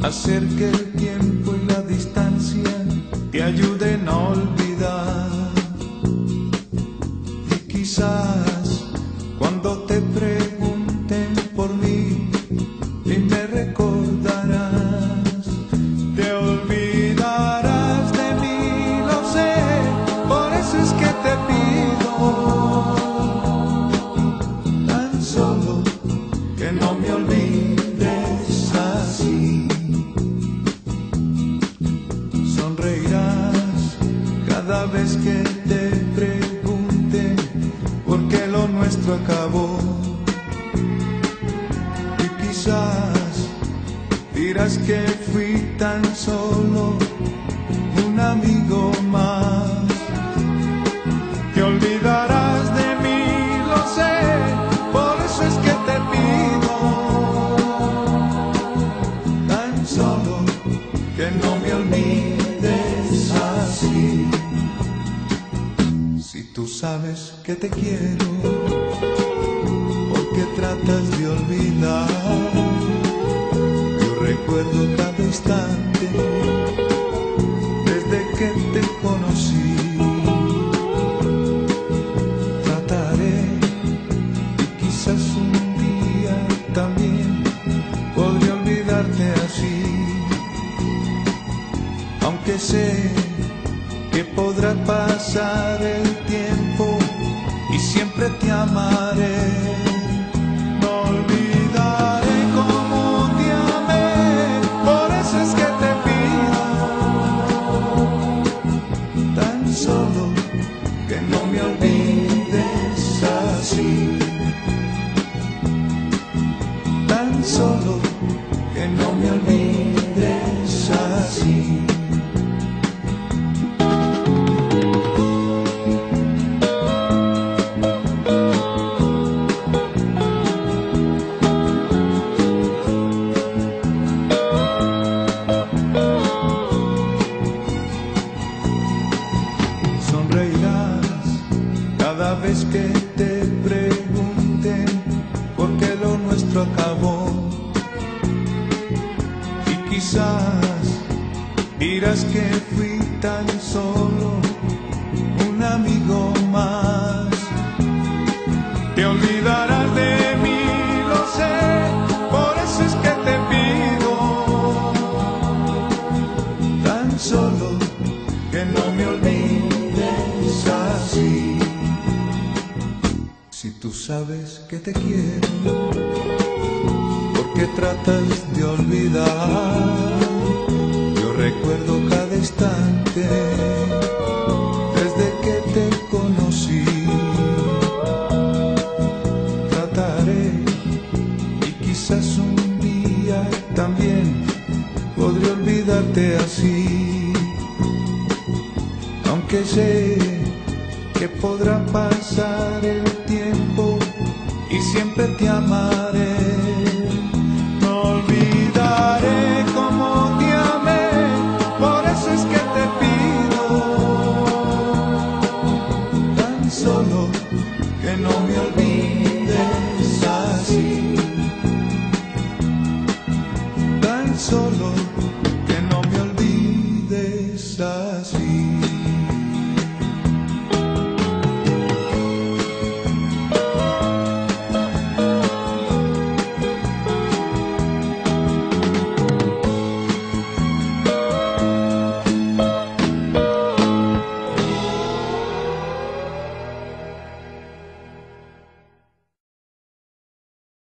hacer que el tiempo y la distancia te ayuden a olvidar. Y quizás cuando te pregunten por mí y me recordarás, te olvidarás de mí, lo sé, por eso es que te pido tan solo que no me olvides así. Sonreirás cada vez que te pregunten por qué lo nuestro acabó. Y quizás dirás que fui tan solo un amigo más. Te olvidarás de mí, lo sé, por eso es que te pido tan solo que no me olvides así. Si tú sabes que te quiero, ¿por qué tratas de olvidar? Yo recuerdo cada instante desde que te conocí. Trataré y quizás un día también podré olvidarte así, aunque sé que podrá pasar el tiempo y siempre te amaré. No olvidaré cómo te amé, por eso es que te pido tan solo que no me olvides así. Tan solo que no me olvides así. Sonreirás cada vez que te pregunten por qué lo nuestro acabó. Y quizás dirás que fui tan solo un amigo más. Te olvidarás de mí, lo sé, por eso es que te pido tan solo que no me olvides así. Si tú sabes que te quiero, ¿por qué tratas de olvidar? Yo recuerdo cada instante desde que te conocí. Trataré y quizás un día también podré olvidarte así, aunque sé que podrá pasar el tiempo y siempre te amaré. No olvidaré cómo te amé, por eso es que te pido tan solo que no me olvides así. Tan solo que no me olvides así.